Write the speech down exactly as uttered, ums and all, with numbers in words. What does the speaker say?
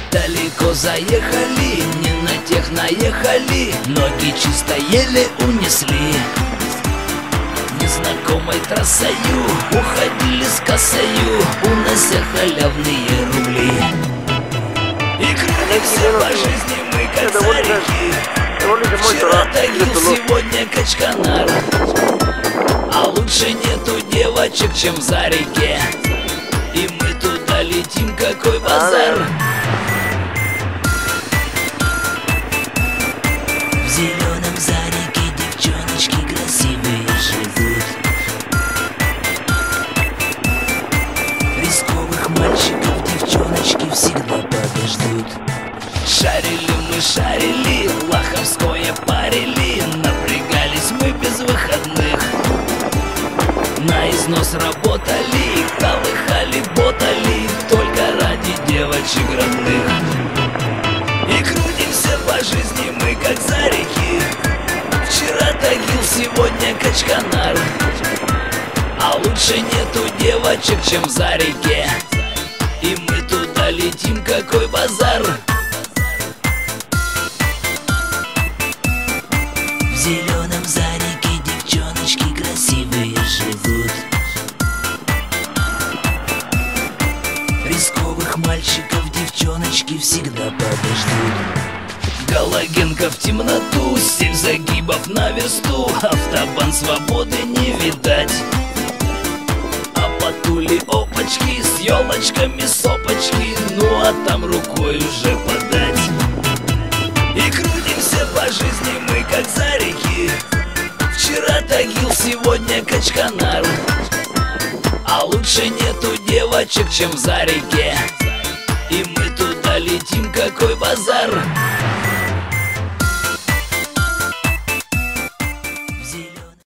Далеко заехали, не на тех наехали, ноги чисто еле унесли. Незнакомой трассою уходили с косою, унося халявные рубли. И крутимся по жизни мы как царики. Вчера Тагил, сегодня Качканар. А лучше нету девочек, чем в Зарике. И мы туда летим, какой базар. В зеленом Зарике девчоночки красивые живут. Рисковых мальчиков девчоночки всегда подождут. Шарили мы, шарили, лаховское парили, напрягались мы без выходных. На износ работали, колыхали, ботали, только ради девочек родных. И крутимся по жизни мы как Зарики. Вчера Тагил, сегодня Качканар. А лучше нету девочек, чем в Зарике. И мы туда летим, какой базар. В зеленом Зарике девчоночки красивые живут. Рисковых мальчиков девчоночки всегда подождут. Галагенко в темноту, семь загибов на версту, автобан свободы не видать. А по Туле опачки с елочками сопочки, ну а там рукой уже подать. И крутимся по жизни мы как Зарики. Вчера Тагил, сегодня Качканар. А лучше нету девочек, чем в Зарике. И мы туда летим, как